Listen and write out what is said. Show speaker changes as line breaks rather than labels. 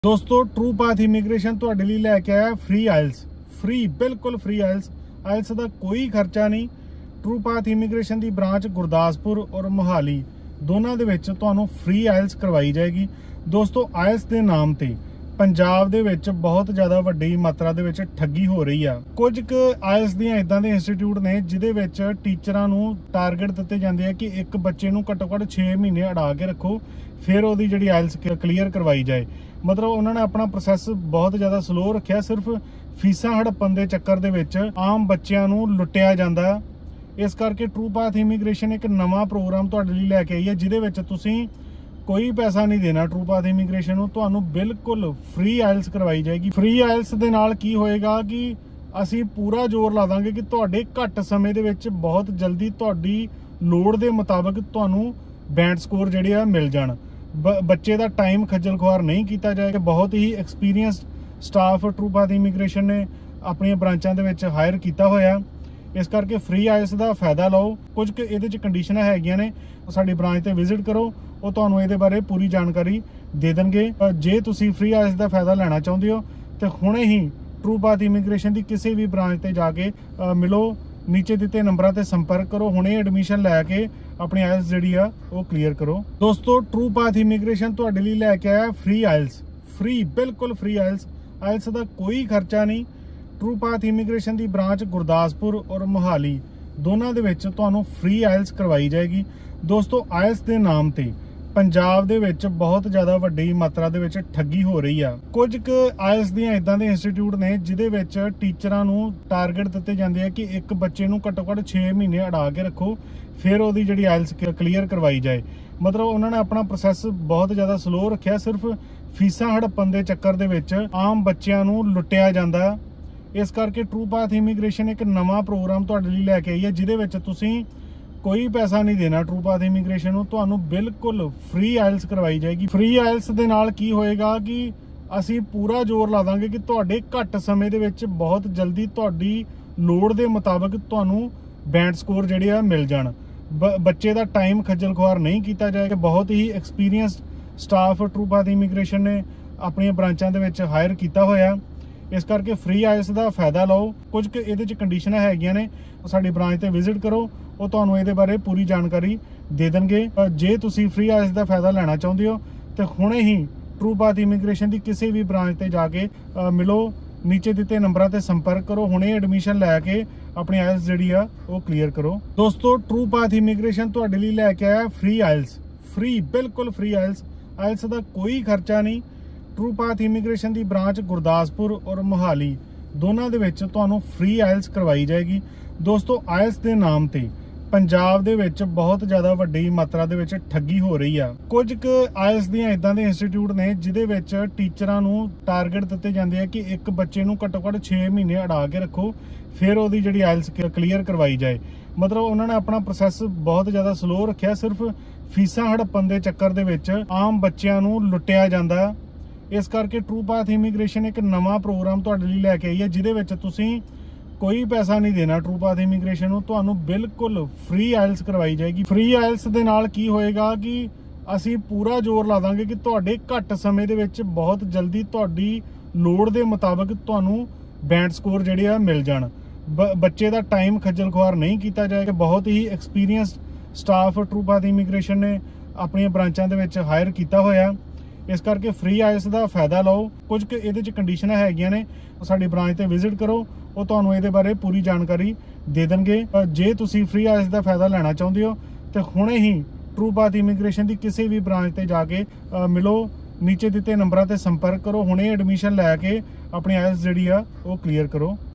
ਦੋਸਤੋ true path immigration ਤੁਹਾਡੇ ਲਈ ਲੈ ਕੇ ਆਇਆ ਫ੍ਰੀ ਆਇਲਸ। ਫ੍ਰੀ, ਬਿਲਕੁਲ ਫ੍ਰੀ ਆਇਲਸ ਦਾ ਕੋਈ ਖਰਚਾ ਨਹੀਂ। ਟਰੂ ਪਾਥ ਇਮੀਗ੍ਰੇਸ਼ਨ ਦੀ ਬ੍ਰਾਂਚ ਗੁਰਦਾਸਪੁਰ ਔਰ ਮੋਹਾਲੀ ਦੋਨਾਂ ਦੇ ਵਿੱਚ ਤੁਹਾਨੂੰ ਫ੍ਰੀ ਆਇਲਸ ਕਰਵਾਈ ਜਾਏਗੀ। ਦੋਸਤੋ ਆਇਲਸ ਦੇ ਨਾਮ ਤੇ ਪੰਜਾਬ ਦੇ ਵਿੱਚ ਬਹੁਤ ਜ਼ਿਆਦਾ ਵੱਡੀ ਮਾਤਰਾ ਦੇ ਵਿੱਚ ਠੱਗੀ ਹੋ ਰਹੀ ਆ। ਕੁਝ ਕੁ ਆਇਲਸ ਦੀਆਂ ਇਦਾਂ ਦੇ ਇੰਸਟੀਚਿਊਟ ਨੇ ਜਿਹਦੇ ਵਿੱਚ ਟੀਚਰਾਂ ਨੂੰ ਟਾਰਗੇਟ ਦਿੱਤੇ ਜਾਂਦੇ ਆ ਕਿ ਇੱਕ ਬੱਚੇ ਨੂੰ ਘੱਟੋ ਘੱਟ 6 ਮਹੀਨੇ ਅੜਾ ਕੇ ਰੱਖੋ, ਫਿਰ ਉਹਦੀ ਜਿਹੜੀ ਆਇਲਸ ਕਲੀਅਰ ਕਰਵਾਈ ਜਾਏ। ਮਤਲਬ ਉਹਨਾਂ ਨੇ ਆਪਣਾ ਪ੍ਰੋਸੈਸ ਬਹੁਤ ਜ਼ਿਆਦਾ ਸਲੋ ਰੱਖਿਆ। ਸਿਰਫ ਫੀਸਾਂ ਹੜੱਪਣ ਦੇ ਚੱਕਰ ਦੇ ਵਿੱਚ ਆਮ ਬੱਚਿਆਂ ਨੂੰ ਲੁੱਟਿਆ ਜਾਂਦਾ। ਇਸ ਕਰਕੇ ਟਰੂ ਪਾਥ ਇਮੀਗ੍ਰੇਸ਼ਨ ਇੱਕ ਨਵਾਂ ਪ੍ਰੋਗਰਾਮ ਤੁਹਾਡੇ ਲਈ ਲੈ ਕੇ ਆਈ ਹੈ ਜਿਹਦੇ ਵਿੱਚ ਤੁਸੀਂ ਕੋਈ ਪੈਸਾ ਨਹੀਂ ਦੇਣਾ। ਟਰੂ ਪਾਥ ਇਮੀਗ੍ਰੇਸ਼ਨ ਨੂੰ ਤੁਹਾਨੂੰ ਬਿਲਕੁਲ ਫ੍ਰੀ ਆਇਲਸ ਕਰਵਾਈ ਜਾਏਗੀ। ਫ੍ਰੀ ਆਇਲਸ ਦੇ ਨਾਲ ਕੀ ਹੋਏਗਾ ਕਿ ਅਸੀਂ ਪੂਰਾ ਜ਼ੋਰ ਲਾ ਦਾਂਗੇ ਕਿ ਤੁਹਾਡੇ ਘੱਟ ਸਮੇਂ ਦੇ ਵਿੱਚ ਬਹੁਤ ਜਲਦੀ ਤੁਹਾਡੀ ਲੋੜ ਦੇ ਮੁਤਾਬਕ ਤੁਹਾਨੂੰ ਬੈਂਡ ਸਕੋਰ ਜਿਹੜੇ ਆ ਮਿਲ ਜਾਣ। ਬੱਚੇ ਦਾ ਟਾਈਮ ਖੱਜਲ ਖੁਆਰ ਨਹੀਂ ਕੀਤਾ ਜਾਏਗਾ। ਬਹੁਤ ਹੀ experienced staff true path immigration ਨੇ ਆਪਣੀਆਂ ਬ੍ਰਾਂਚਾਂ ਦੇ ਵਿੱਚ ਹਾਇਰ ਕੀਤਾ ਹੋਇਆ। ਇਸ ਕਰਕੇ ਫ੍ਰੀ ਆਇਲਸ ਦਾ ਫਾਇਦਾ ਲਓ। ਕੁਝ ਕੁ ਇਹਦੇ 'ਚ ਕੰਡੀਸ਼ਨਾਂ ਹੈਗੀਆਂ ਨੇ, ਸਾਡੀ ਬ੍ਰਾਂਚ ਤੇ ਵਿਜ਼ਿਟ ਕਰੋ, ਉਹ ਤੁਹਾਨੂੰ ਇਹਦੇ ਬਾਰੇ ਪੂਰੀ ਜਾਣਕਾਰੀ ਦੇ ਦੇਣਗੇ। ਜੇ ਤੁਸੀਂ ਫ੍ਰੀ ਆਇਲਸ ਦਾ ਫਾਇਦਾ ਲੈਣਾ ਚਾਹੁੰਦੇ ਹੋ ਤੇ ਹੁਣੇ ਹੀ ਟਰੂ ਪਾਥ ਇਮੀਗ੍ਰੇਸ਼ਨ ਦੀ ਕਿਸੇ ਵੀ ਬ੍ਰਾਂਚ ਤੇ ਜਾ ਕੇ ਮਿਲੋ, ਨੀਚੇ ਦਿੱਤੇ ਨੰਬਰਾਂ ਤੇ ਸੰਪਰਕ ਕਰੋ, ਹੁਣੇ ਐਡਮਿਸ਼ਨ ਲੈ ਕੇ ਆਪਣੀ ਆਇਲਸ ਜਿਹੜੀ ਆ ਉਹ ਕਲੀਅਰ ਕਰੋ। ਦੋਸਤੋ ਟਰੂ ਪਾਥ ਇਮੀਗ੍ਰੇਸ਼ਨ ਤੁਹਾਡੇ ਲਈ ਲੈ ਕੇ ਆਇਆ ਫ੍ਰੀ ਆਇਲਸ। ਫ੍ਰੀ, ਬਿਲਕੁਲ ਫ੍ਰੀ ਆਇਲਸ ਦਾ ਕੋਈ ਖਰਚਾ ਨਹੀਂ। ਟਰੂ ਪਾਥ ਇਮੀਗ੍ਰੇਸ਼ਨ ਦੀ ਬ੍ਰਾਂਚ ਗੁਰਦਾਸਪੁਰ ਔਰ ਮੋਹਾਲੀ ਦੋਨਾਂ ਦੇ ਵਿੱਚ ਤੁਹਾਨੂੰ ਫ੍ਰੀ ਆਇਲਸ ਕਰਵਾਈ ਜਾਏਗੀ। ਦੋਸਤੋ ਆਇਲਸ ਦੇ ਨਾਮ ਤੇ ਪੰਜਾਬ ਦੇ ਵਿੱਚ ਬਹੁਤ ਜ਼ਿਆਦਾ ਵੱਡੀ ਮਾਤਰਾ ਦੇ ਵਿੱਚ ਠੱਗੀ ਹੋ ਰਹੀ ਆ। ਕੁਝ ਕੁ ਆਇਲਸ ਦੀਆਂ ਇਦਾਂ ਦੇ ਇੰਸਟੀਚਿਊਟ ਨੇ ਜਿਹਦੇ ਵਿੱਚ ਟੀਚਰਾਂ ਨੂੰ ਟਾਰਗੇਟ ਦਿੱਤੇ ਜਾਂਦੇ ਆ ਕਿ ਇੱਕ ਬੱਚੇ ਨੂੰ ਘੱਟੋ ਘੱਟ 6 ਮਹੀਨੇ ਅੜਾ ਕੇ ਰੱਖੋ, ਫਿਰ ਉਹਦੀ ਜਿਹੜੀ ਆਇਲਸ ਕਲੀਅਰ ਕਰਵਾਈ ਜਾਏ। ਮਤਲਬ ਉਹਨਾਂ ਨੇ ਆਪਣਾ ਪ੍ਰੋਸੈਸ ਬਹੁਤ ਜ਼ਿਆਦਾ ਸਲੋ ਰੱਖਿਆ। ਸਿਰਫ ਫੀਸਾਂ ਹੜੱਪਣ ਦੇ ਚੱਕਰ ਦੇ ਵਿੱਚ ਆਮ ਬੱਚਿਆਂ ਨੂੰ ਲੁੱਟਿਆ ਜਾਂਦਾ। ਇਸ ਕਰਕੇ ਟਰੂ ਪਾਥ ਇਮੀਗ੍ਰੇਸ਼ਨ ਇੱਕ ਨਵਾਂ ਪ੍ਰੋਗਰਾਮ ਤੁਹਾਡੇ ਲਈ ਲੈ ਕੇ ਆਈ ਹੈ ਜਿਹਦੇ ਵਿੱਚ ਤੁਸੀਂ ਕੋਈ ਪੈਸਾ ਨਹੀਂ ਦੇਣਾ। ਟਰੂ ਪਾਥ ਇਮੀਗ੍ਰੇਸ਼ਨ ਨੂੰ ਤੁਹਾਨੂੰ ਬਿਲਕੁਲ ਫ੍ਰੀ ਆਇਲਸ ਕਰਵਾਈ ਜਾਏਗੀ। ਫ੍ਰੀ ਆਇਲਸ ਦੇ ਨਾਲ ਕੀ ਹੋਏਗਾ ਕਿ ਅਸੀਂ ਪੂਰਾ ਜ਼ੋਰ ਲਾ ਦਾਂਗੇ ਕਿ ਤੁਹਾਡੇ ਘੱਟ ਸਮੇਂ ਦੇ ਵਿੱਚ ਬਹੁਤ ਜਲਦੀ ਤੁਹਾਡੀ ਲੋੜ ਦੇ ਮੁਤਾਬਕ ਤੁਹਾਨੂੰ ਬੈਂਡ ਸਕੋਰ ਜਿਹੜੇ ਆ ਮਿਲ ਜਾਣ। ਬੱਚੇ ਦਾ ਟਾਈਮ ਖੱਜਲ ਖੁਆਰ ਨਹੀਂ ਕੀਤਾ ਜਾਏਗਾ। ਬਹੁਤ ਹੀ experienced staff true path immigration ਨੇ ਆਪਣੀਆਂ ਬ੍ਰਾਂਚਾਂ ਦੇ ਵਿੱਚ ਹਾਇਰ ਕੀਤਾ ਹੋਇਆ। ਇਸ ਕਰਕੇ ਫ੍ਰੀ ਆਇਲਸ ਦਾ ਫਾਇਦਾ ਲਓ। ਕੁਝ ਕੁ ਇਹਦੇ 'ਚ ਕੰਡੀਸ਼ਨਾਂ ਹੈਗੀਆਂ ਨੇ, ਸਾਡੀ ਬ੍ਰਾਂਚ ਤੇ ਵਿਜ਼ਿਟ ਕਰੋ, ਉਹ ਤੁਹਾਨੂੰ ਇਹਦੇ ਬਾਰੇ ਪੂਰੀ ਜਾਣਕਾਰੀ ਦੇ ਦੇਣਗੇ। ਜੇ ਤੁਸੀਂ ਫ੍ਰੀ ਆਇਲਸ ਦਾ ਫਾਇਦਾ ਲੈਣਾ ਚਾਹੁੰਦੇ ਹੋ ਤੇ ਹੁਣੇ ਹੀ ਟਰੂ ਪਾਥ ਇਮੀਗ੍ਰੇਸ਼ਨ ਦੀ ਕਿਸੇ ਵੀ ਬ੍ਰਾਂਚ ਤੇ ਜਾ ਕੇ ਮਿਲੋ, ਨੀਚੇ ਦਿੱਤੇ ਨੰਬਰਾਂ ਤੇ ਸੰਪਰਕ ਕਰੋ, ਹੁਣੇ ਐਡਮਿਸ਼ਨ ਲੈ ਕੇ ਆਪਣੀ ਆਇਲਸ ਜਿਹੜੀ ਆ ਉਹ ਕਲੀਅਰ ਕਰੋ। ਦੋਸਤੋ ਟਰੂ ਪਾਥ ਇਮੀਗ੍ਰੇਸ਼ਨ ਤੁਹਾਡੇ ਲਈ ਲੈ ਕੇ ਆਇਆ ਫ੍ਰੀ ਆਇਲਸ। ਫ੍ਰੀ, ਬਿਲਕੁਲ ਫ੍ਰੀ ਆਇਲਸ ਦਾ ਕੋਈ ਖਰਚਾ ਨਹੀਂ। ਟਰੂ ਪਾਥ ਇਮੀਗ੍ਰੇਸ਼ਨ ਦੀ ਬ੍ਰਾਂਚ ਗੁਰਦਾਸਪੁਰ ਔਰ ਮੋਹਾਲੀ ਦੋਨਾਂ ਦੇ ਵਿੱਚ ਤੁਹਾਨੂੰ ਫ੍ਰੀ ਆਇਲਸ ਕਰਵਾਈ ਜਾਏਗੀ। ਦੋਸਤੋ ਆਇਲਸ ਦੇ ਨਾਮ ਤੇ ਪੰਜਾਬ ਦੇ ਵਿੱਚ ਬਹੁਤ ਜ਼ਿਆਦਾ ਵੱਡੀ ਮਾਤਰਾ ਦੇ ਵਿੱਚ ਠੱਗੀ ਹੋ ਰਹੀ ਆ। ਕੁਝ ਕੁ ਆਇਲਸ ਦੀਆਂ ਇਦਾਂ ਦੇ ਇੰਸਟੀਚਿਊਟ ਨੇ ਜਿਹਦੇ ਵਿੱਚ ਟੀਚਰਾਂ ਨੂੰ ਟਾਰਗੇਟ ਦਿੱਤੇ ਜਾਂਦੇ ਆ ਕਿ ਇੱਕ ਬੱਚੇ ਨੂੰ ਘੱਟੋ ਘੱਟ 6 ਮਹੀਨੇ ਅੜਾ ਕੇ ਰੱਖੋ, ਫਿਰ ਉਹਦੀ ਜਿਹੜੀ ਆਇਲਸ ਕਲੀਅਰ ਕਰਵਾਈ ਜਾਏ। ਮਤਲਬ ਉਹਨਾਂ ਨੇ ਆਪਣਾ ਪ੍ਰੋਸੈਸ ਬਹੁਤ ਜ਼ਿਆਦਾ ਸਲੋ ਰੱਖਿਆ। ਸਿਰਫ ਫੀਸਾਂ ਹੜੱਪਣ ਦੇ ਚੱਕਰ ਦੇ ਵਿੱਚ ਆਮ ਬੱਚਿਆਂ ਨੂੰ ਲੁੱਟਿਆ ਜਾਂਦਾ। ਇਸ ਕਰਕੇ ਟਰੂ ਪਾਥ ਇਮੀਗ੍ਰੇਸ਼ਨ ਇੱਕ ਨਵਾਂ ਪ੍ਰੋਗਰਾਮ ਤੁਹਾਡੇ ਲਈ ਲੈ ਕੇ ਆਈ ਹੈ ਜਿਹਦੇ ਵਿੱਚ ਤੁਸੀਂ ਕੋਈ ਪੈਸਾ ਨਹੀਂ ਦੇਣਾ। ਟਰੂ ਪਾਥ ਇਮੀਗ੍ਰੇਸ਼ਨ ਨੂੰ ਤੁਹਾਨੂੰ ਬਿਲਕੁਲ ਫ੍ਰੀ ਆਇਲਸ ਕਰਵਾਈ ਜਾਏਗੀ। ਫ੍ਰੀ ਆਇਲਸ ਦੇ ਨਾਲ ਕੀ ਹੋਏਗਾ ਕਿ ਅਸੀਂ ਪੂਰਾ ਜ਼ੋਰ ਲਾ ਦਾਂਗੇ ਕਿ ਤੁਹਾਡੇ ਘੱਟ ਸਮੇਂ ਦੇ ਵਿੱਚ ਬਹੁਤ ਜਲਦੀ ਤੁਹਾਡੀ ਲੋੜ ਦੇ ਮੁਤਾਬਕ ਤੁਹਾਨੂੰ ਬੈਂਡ ਸਕੋਰ ਜਿਹੜੇ ਆ ਮਿਲ ਜਾਣ। ਬੱਚੇ ਦਾ ਟਾਈਮ ਖੱਜਲ ਖੁਆਰ ਨਹੀਂ ਕੀਤਾ ਜਾਏਗਾ। ਬਹੁਤ ਹੀ experienced staff true path immigration ਨੇ ਆਪਣੀਆਂ ਬ੍ਰਾਂਚਾਂ ਦੇ ਵਿੱਚ ਹਾਇਰ ਕੀਤਾ ਹੋਇਆ। ਇਸ ਕਰਕੇ ਫ੍ਰੀ ਆਇਲਸ ਦਾ ਫਾਇਦਾ ਲਓ। ਕੁਝ ਕੁ ਇਹਦੇ 'ਚ ਕੰਡੀਸ਼ਨਾਂ ਹੈਗੀਆਂ ਨੇ, ਸਾਡੀ ਬ੍ਰਾਂਚ ਤੇ ਵਿਜ਼ਿਟ ਕਰੋ, ਉਹ ਤੁਹਾਨੂੰ ਇਹਦੇ ਬਾਰੇ ਪੂਰੀ ਜਾਣਕਾਰੀ ਦੇ ਦੇਣਗੇ। ਜੇ ਤੁਸੀਂ ਫ੍ਰੀ ਆਇਲਸ ਦਾ ਫਾਇਦਾ ਲੈਣਾ ਚਾਹੁੰਦੇ ਹੋ ਤੇ ਹੁਣੇ ਹੀ ਟਰੂ ਪਾਥ ਇਮੀਗ੍ਰੇਸ਼ਨ ਦੀ ਕਿਸੇ ਵੀ ਬ੍ਰਾਂਚ ਤੇ ਜਾ ਕੇ ਮਿਲੋ, ਨੀਚੇ ਦਿੱਤੇ ਨੰਬਰਾਂ ਤੇ ਸੰਪਰਕ ਕਰੋ, ਹੁਣੇ ਐਡਮਿਸ਼ਨ ਲੈ ਕੇ ਆਪਣੀ ਆਇਲਸ ਜਿਹੜੀ ਆ ਉਹ ਕਲੀਅਰ ਕਰੋ।